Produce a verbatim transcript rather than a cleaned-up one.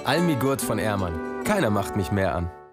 Almigurt von Ehrmann. Keiner macht mich mehr an.